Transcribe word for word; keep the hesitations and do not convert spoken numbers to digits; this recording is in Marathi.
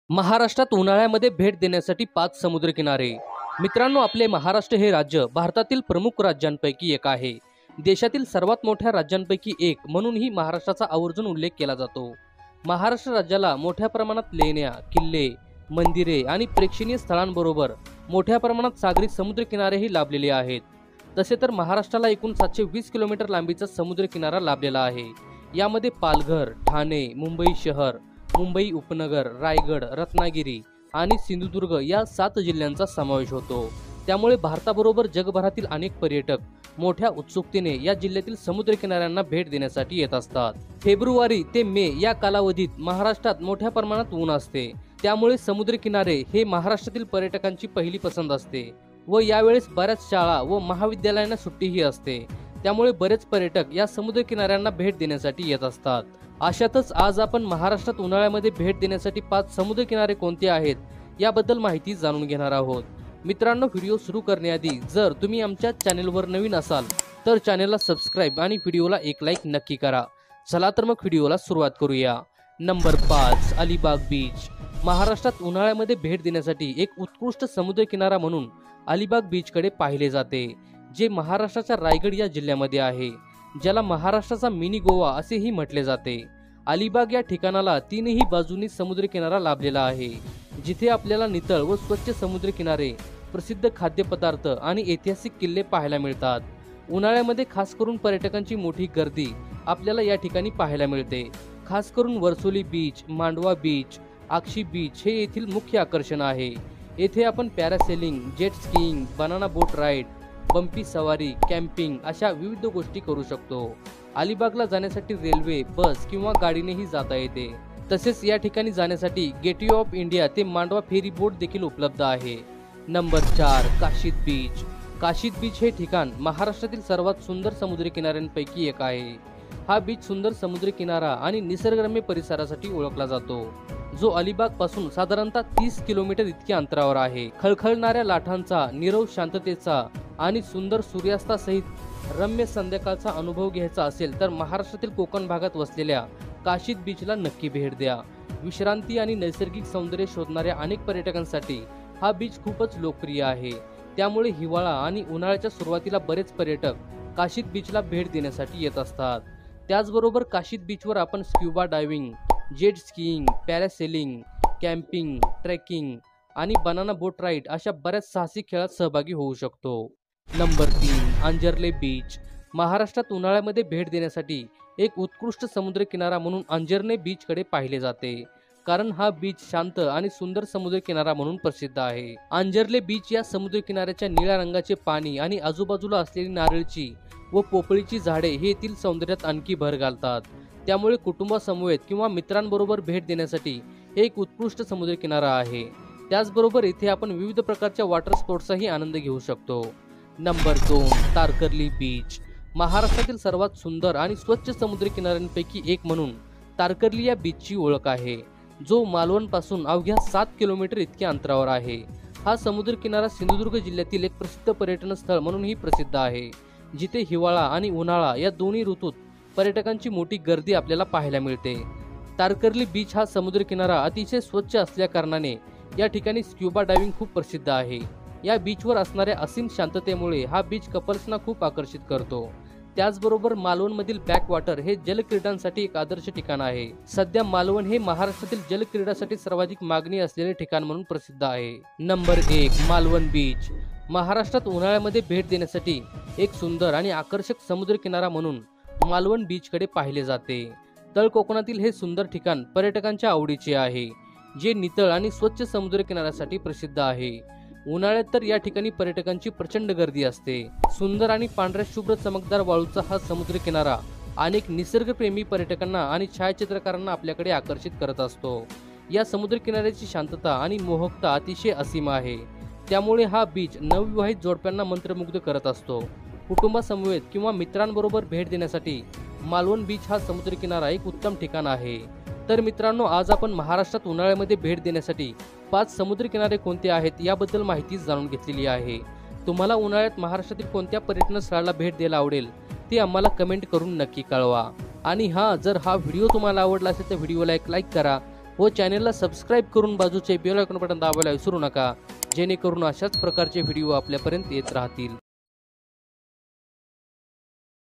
महाराष्ट्रात उन्हाळ्यामध्ये भेट देण्यासाठी पाच समुद्रकिनारे। मित्रांनो, आपले महाराष्ट्र हे राज्य भारतातील प्रमुख राज्यांपैकी एक आहे। देशातील सर्वात मोठ्या राज्यांपैकी एक म्हणूनही महाराष्ट्राचा आवर्जून उल्लेख केला जातो। महाराष्ट्र राज्याला मोठ्या प्रमाणात लेण्या, किल्ले, मंदिरे आणि प्रेक्षणीय स्थळांबरोबर मोठ्या प्रमाणात सागरी समुद्रकिनारेही लाभलेले आहेत। तसे तर महाराष्ट्राला एकूण सातशे वीस किलोमीटर लांबीचा समुद्रकिनारा लाभलेला आहे। यामध्ये पालघर, ठाणे, मुंबई शहर, मुंबई उपनगर, रायगड, रत्नागिरी आणि सिंधुदुर्ग या सात जिल्ह्यांचा समावेश होतो। त्यामुळे भारताबरोबर जगभरातील अनेक पर्यटक मोठ्या उत्सुकतेने या जिल्ह्यातील समुद्रकिनाऱ्यांना भेट देण्यासाठी येत असतात। फेब्रुवारी ते मे या कालावधीत महाराष्ट्रात मोठ्या प्रमाणात ऊन असते, त्यामुळे समुद्रकिनारे हे महाराष्ट्रातील पर्यटकांची पहिली पसंत असते व यावेळेस बऱ्याच शाळा व महाविद्यालयांना सुट्टीही असते। त्यामुळे बरेच पर्यटक या समुद्रकिनाऱ्यांना भेट देण्यासाठी येत असतात। अशातच आज आपण महाराष्ट्रात उन्हाळ्यामध्ये भेट देण्यासाठी पाच समुद्रकिनारे कोणते आहेत याबद्दल माहिती जाणून घेणार आहोत। मित्रांनो, व्हिडिओ सुरू करण्याआधी जर तुम्ही आमच्या चॅनेलवर नवीन असाल तर चॅनेलला सबस्क्राइब आणि व्हिडिओला एक लाईक नक्की करा। चला तर मग व्हिडिओला सुरुवात करूया। नंबर पाच, अलिबाग बीच। महाराष्ट्रात उन्हाळ्यामध्ये भेट देण्यासाठी एक उत्कृष्ट समुद्रकिनारा म्हणून अलिबाग बीचकडे पाहिले जाते, जे महाराष्ट्राच्या रायगड या जिल्ह्यामध्ये आहे, ज्याला महाराष्ट्राचा मिनी गोवा असेही म्हटले जाते। अलिबाग या ठिकाणाला तीनही बाजूंनी समुद्रकिनारा लाभलेला आहे, जिथे आपल्याला नितळ व स्वच्छ समुद्रकिनारे, प्रसिद्ध खाद्यपदार्थ आणि ऐतिहासिक किल्ले पाहायला मिळतात। उन्हाळ्यामध्ये खास करून पर्यटकांची मोठी गर्दी आपल्याला या ठिकाणी पाहायला मिळते। खास करून Varsoli beach, Mandwa beach, Akshi beach हे येथील मुख्य आकर्षण आहे। येथे आपण parasailing, jet skiing, banana boat ride, bumpy सवारी, कॅम्पिंग अशा विविध गोष्टी करू शकतो। अलिबागला जाण्यासाठी रेल्वे, बस किंवा गाडीनेही जाता येते। तसेच या ठिकाणी जाण्यासाठी गेटवे ऑफ इंडिया ते मांडवा फेरी बोट देखील उपलब्ध आहे। नंबर चार, काशीद बीच। काशीद बीच हे ठिकाण महाराष्ट्रातील सर्वात सुंदर समुद्रकिनाऱ्यांपैकी एक आहे। हा बीच सुंदर समुद्रकिनारा आणि निसर्गरम्य परिसरासाठी ओळखला जातो, जो अलिबाग पासून साधारणतः तीस किलोमीटर इतक्या अंतरावर आहे। खळखळणाऱ्या लाटांचा, नीरव शांततेचा आणि सुंदर सूर्यास्तासहित रम्य संध्याकाळचा अनुभव घ्यायचा असेल तर महाराष्ट्रातील कोकण भागात वसलेल्या काशीद बीचला नक्की भेट द्या। विश्रांती आणि नैसर्गिक सौंदर्य शोधणाऱ्या अनेक पर्यटकांसाठी हा बीच खूपच लोकप्रिय आहे। त्यामुळे हिवाळा आणि उन्हाळ्याच्या सुरुवातीला बरेच पर्यटक काशीद बीचला भेट देण्यासाठी येत असतात। त्याचबरोबर काशीद बीचवर आपण scuba diving, jet skiing, parasailing, camping, trekking आणि बनाना बोट राईड अशा बऱ्याच साहसी खेळात सहभागी होऊ शकतो। नंबर तीन, अंजर्ले बीच। महाराष्ट्रात उन्हाळ्यामध्ये भेट देण्यासाठी एक उत्कृष्ट समुद्रकिनारा म्हणून अंजर्ले बीचकडे पाहिले जाते, कारण हा बीच शांत आणि सुंदर समुद्रकिनारा म्हणून प्रसिद्ध आहे। अंजर्ले बीच या समुद्रकिनाऱ्याच्या निळ्या रंगाचे पाणी आणि आजूबाजूला असलेली नारळची व पोपळीची झाडे हे येथील सौंदर्यात आणखी भर घालतात। त्यामुळे कुटुंबासमवेत किंवा मित्रांबरोबर भेट देण्यासाठी एक उत्कृष्ट समुद्रकिनारा आहे। त्याचबरोबर इथे आपण विविध प्रकारच्या वॉटर स्पोर्ट्सचाही आनंद घेऊ शकतो। नंबर दोन, तारकर्ली बीच। महाराष्ट्रातील सर्वात सुंदर आणि स्वच्छ समुद्रकिनाऱ्यांपैकी एक म्हणून तारकर्ली या बीचची ओळख आहे, जो मालवण पासून अवघ्या सात किलोमीटर इतक्या अंतरावर आहे। हा समुद्रकिनारा सिंधुदुर्ग जिल्ह्यातील एक प्रसिद्ध पर्यटन स्थळ म्हणूनही प्रसिद्ध आहे, जिथे हिवाळा आणि उन्हाळा या दोन्ही ऋतूत पर्यटकांची मोठी गर्दी आपल्याला पाहायला मिळते। तारकर्ली बीच हा समुद्रकिनारा अतिशय स्वच्छ असल्या कारणाने या ठिकाणी स्क्युबा डायव्हिंग खूप प्रसिद्ध आहे। या बीचवर असणाऱ्या असीम शांततेमुळे हा बीच कपल्सना खूप आकर्षित करतो। त्याचबरोबर मालवणमधील बॅक वॉटर हे जलक्रीडांसाठी एक आदर्श ठिकाण आहे। सध्या मालवण हे महाराष्ट्रातील जलक्रीडासाठी सर्वाधिक मागणी असलेले ठिकाण म्हणून प्रसिद्ध आहे। नंबर एक, मालवण बीच। महाराष्ट्रात उन्हाळ्यामध्ये भेट देण्यासाठी एक सुंदर आणि आकर्षक समुद्रकिनारा म्हणून मालवण बीचकडे पाहिले जाते। तळ कोकणातील हे सुंदर ठिकाण पर्यटकांच्या आवडीचे आहे, जे नितळ आणि स्वच्छ समुद्रकिनाऱ्यासाठी प्रसिद्ध आहे। उन्हाळ्यात तर या ठिकाणी पर्यटकांची प्रचंड गर्दी असते। सुंदर आणि पांढऱ्या शुभ्र चमकदार वाळूचा हा समुद्रकिनारा अनेक निसर्गप्रेमी पर्यटकांना आणि छायाचित्रकारांना आपल्याकडे आकर्षित करत असतो। या समुद्रकिनाऱ्याची शांतता आणि मोहकता अतिशय असीम आहे। त्यामुळे हा बीच नवविवाहित जोडप्यांना मंत्रमुग्ध करत असतो। कुटुंबासमवेत किंवा मित्रांबरोबर भेट देण्यासाठी मालवण बीच हा समुद्रकिनारा एक उत्तम ठिकाण आहे। तर मित्रांनो, आज आपण महाराष्ट्रात उन्हाळ्यामध्ये भेट देण्यासाठी पाच समुद्रकिनारे कोणते आहेत याबद्दल माहिती जाणून घेतलेली आहे। तुम्हाला उन्हाळ्यात महाराष्ट्रातील कोणत्या पर्यटन स्थळाला भेट द्यायला आवडेल ते आम्हाला कमेंट करून नक्की कळवा। आणि हां, जर हा व्हिडिओ तुम्हाला आवडला असेल तर व्हिडिओला एक लाईक करा, व चॅनेलला सबस्क्राईब करून बाजूचे बेल आयकॉन बटन दाबायला विसरू नका, जेणेकरून अशाच प्रकारचे व्हिडिओ आपल्यापर्यंत येत राहतील.